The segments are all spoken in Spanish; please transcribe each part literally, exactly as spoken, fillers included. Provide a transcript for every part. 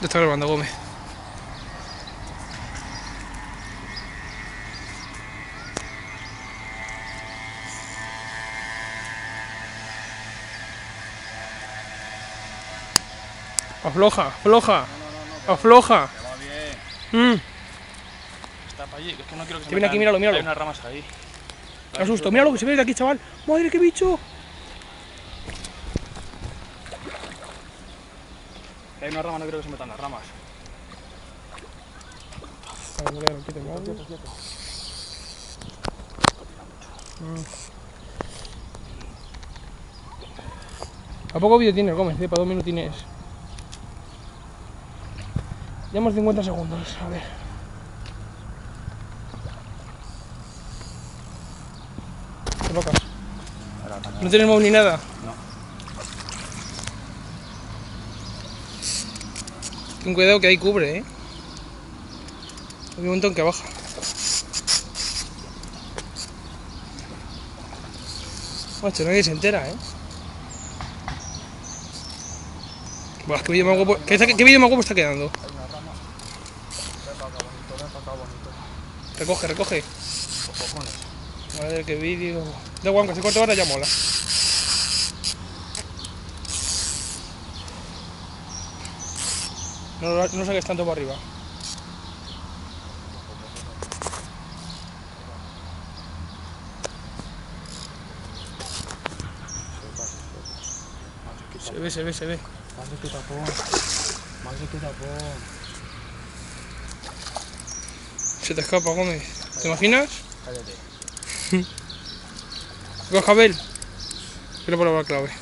Te está grabando, Gómez. Afloja, afloja, No, no, no, afloja. que va bien. Mm. Está para allí, que es que no quiero que se Que viene metan. aquí, míralo, míralo. Hay unas ramas ahí. Qué asusto, mira lo que se ve de aquí, chaval. Madre, qué bicho. Hay una rama, no quiero que se metan las ramas. A ver, mira, quieto, quieto, quieto, quieto. ¿A poco vídeo tienes, Gómez? ¿Eh? Para dos minutines. Llevamos cincuenta segundos, a ver. ¿Qué locas? ¿No tienes móvil ni nada? No. Ten cuidado que ahí cubre, ¿eh? Hay un montón que baja. Macho, nadie se entera, ¿eh? Buah, qué vídeo más guapo, ¿qué, qué vídeo más guapo está quedando? Hay una rama. Ven para acá bonito, ven para acá bonito. Recoge, recoge. Los cojones. Madre, qué vídeo. Da igual, que si cuarto hora ya mola. No, no saques tanto para arriba. Se ve, se ve, se ve. Madre, qué tapón. Madre, qué tapón. Se te escapa, Gómez. ¿Te imaginas? Cállate. Coge Abel. Quiero por la clave.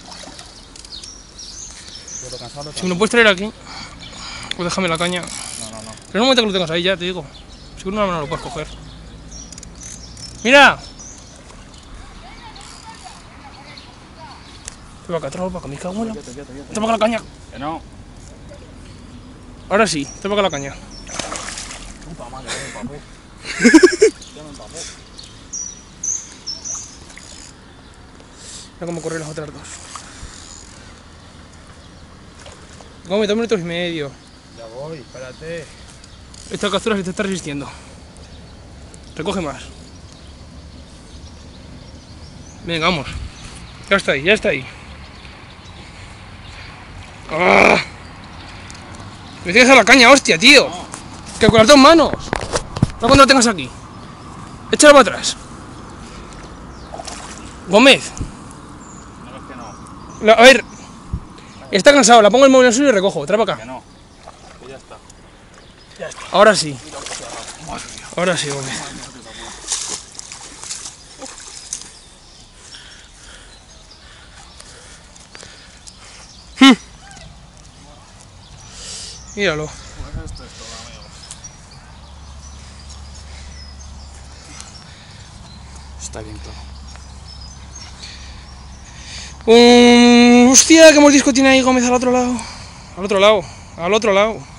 Yo lo cansado, Si me lo puedes traer aquí, pues déjame la caña. No, no, no. Pero en un momento que lo tengas ahí ya, te digo. Seguro una mano lo puedes coger. ¡Mira! Te va acá, trae para acá, me cago en la... Quieto, quieto, quieto. Te va acá la caña. Que no. Ahora sí, te va acá la caña. Puta madre, ya me empapó. Ya me empapó. Mira cómo corren las otras dos. Gómez, dos minutos y medio. Ya voy, espérate. Esta captura se te está resistiendo. Recoge más. Venga, vamos. Ya está ahí, ya está ahí. ¡Ah! Me tienes a la caña, hostia, tío. No. Que con las dos manos. No cuando la tengas aquí. Échala para atrás. Gómez. No, es que no. La- a ver. Está cansado, la pongo el móvil en el suyo y recojo. Trae para Que acá. no. Que ya está. Ya está. Ahora sí. Mira, hostia, madre mía. Ahora sí, Gómez. Madre mía, qué tapón. Míralo. Pues esto es todo, amigo. Está bien todo. Un... Hostia, qué mordisco tiene ahí Gómez al otro lado. Al otro lado. Al otro lado.